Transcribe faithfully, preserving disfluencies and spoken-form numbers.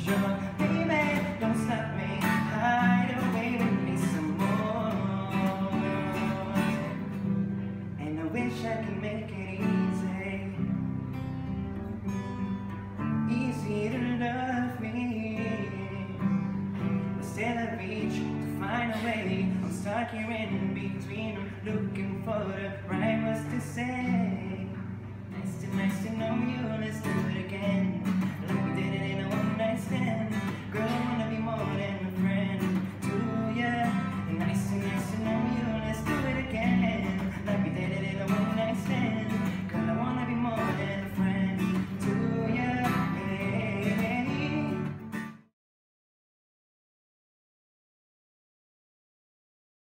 sure. Baby, don't stop me, hide away with me some more. And I wish I could make it easy, easy to love me. But still I reach to find a way. I'm stuck here in between them, looking for the right words to say. Nice to, nice to know you, let's do it again.